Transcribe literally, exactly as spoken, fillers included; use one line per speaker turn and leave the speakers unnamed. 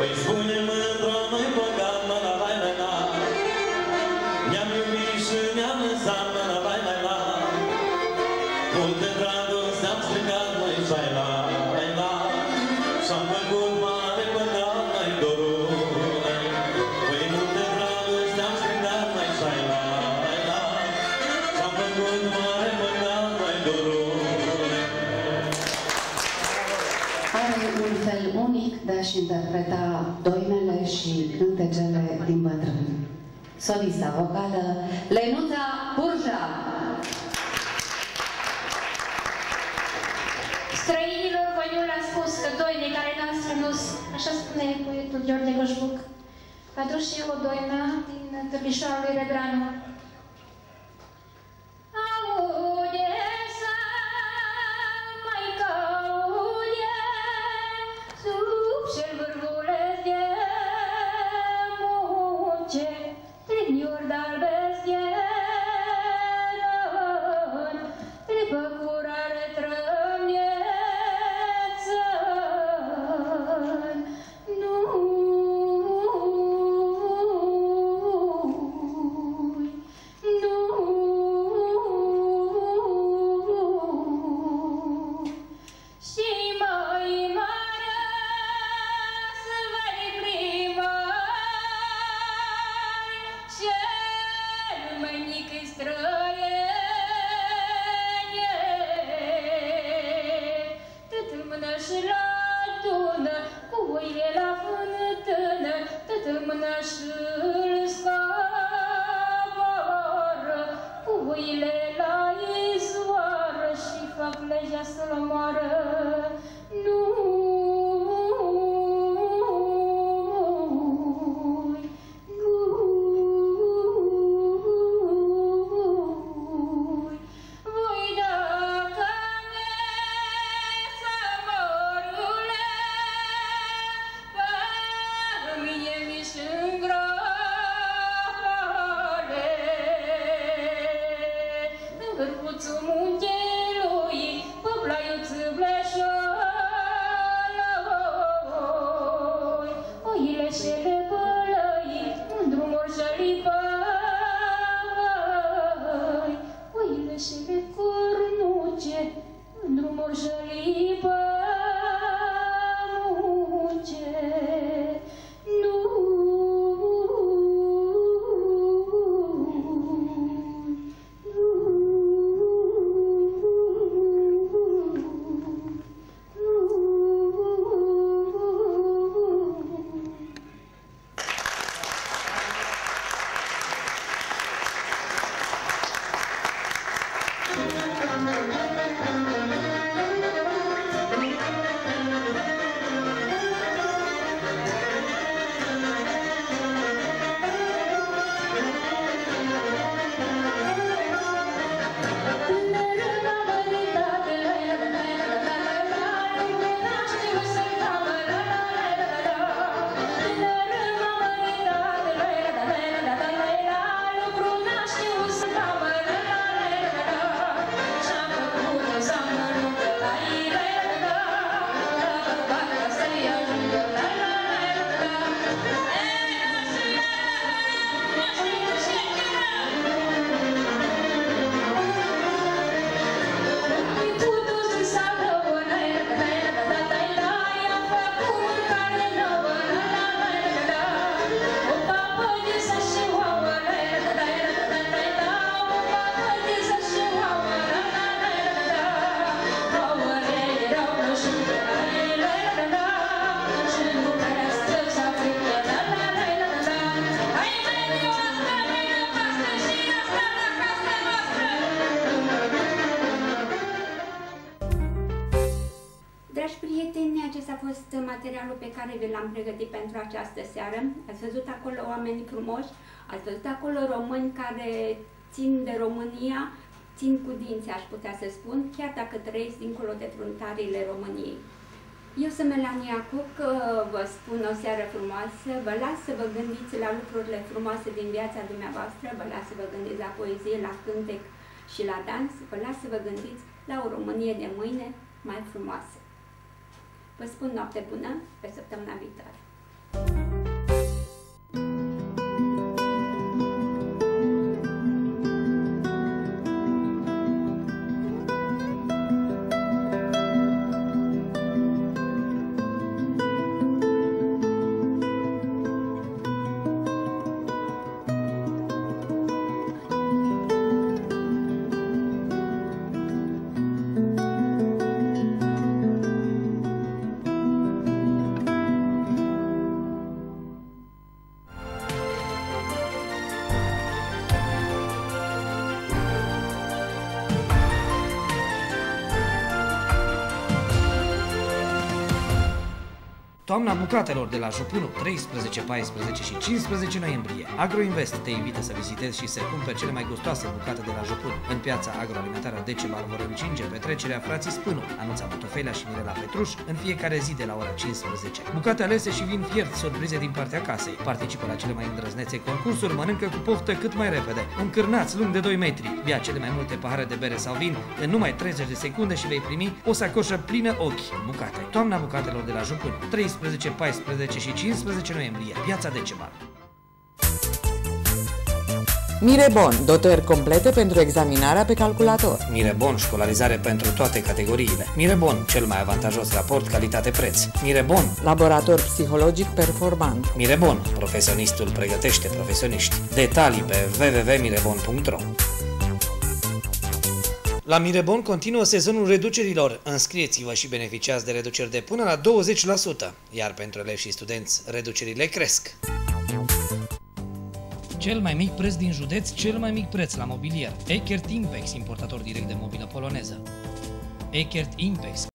de a-și interpreta doinele și cântecele din bătrâni. Solista vocală, Lenuța Burja.
Străinilor, Văniul a spus că doine care n-a strănus, așa spune poetul Gheorghe Gășbuc, a adus și eu o doină din Târbișoara lui Rebranu.
Materialul pe care vi l-am pregătit pentru această seară. Ați văzut acolo oameni frumoși, ați văzut acolo români care țin de România, țin cu dinți, aș putea să spun, chiar dacă trăiesc dincolo de fruntarile României. Eu sunt Melania Cuc, vă spun o seară frumoasă, vă las să vă gândiți la lucrurile frumoase din viața dumneavoastră, vă las să vă gândiți la poezie, la cântec și la dans, vă las să vă gândiți la o Românie de mâine mai frumoasă. Vă spun noapte bună, pe săptămâna viitoare.
Toamna bucatelor de la Jupunu, treisprezece, paisprezece și cincisprezece noiembrie. Agroinvest te invită să vizitezi și să cumperi cele mai gustoase bucate de la Jupunu. În piața agroalimentară Decebal vor încinge petrecerea Frații Spânu, anunța Motofelea și Mirela Petruș în fiecare zi de la ora cincisprezece. Bucate alese și vin fiert, surprize din partea casei. Participă la cele mai îndrăznețe concursuri, mănâncă cu poftă cât mai repede. Un cârnaț lung de doi metri. Bea cele mai multe pahare de bere sau vin în numai treizeci de secunde și vei primi o sacoșă plină ochi. Bucate. Toamna bucatelor de la Jupunu, treisprezece, paisprezece și cincisprezece noiembrie, piața Decebal.
Mirebon, dotări complete pentru examinarea pe calculator.
Mirebon, școlarizare pentru toate categoriile. Mirebon, cel mai avantajos raport calitate-preț. Mirebon,
Laborator psihologic performant.
Mirebon, profesionistul pregătește profesioniști. Detalii pe w w w punct mirebon punct ro. La Mirebon continuă sezonul reducerilor. Înscrieți-vă și beneficiați de reduceri de până la douăzeci la sută, iar pentru elevi și studenți reducerile cresc. Cel mai mic preț din județ, cel mai mic preț la mobilier. Eckert Impex, importator direct de mobilă poloneză. Eckert Impex.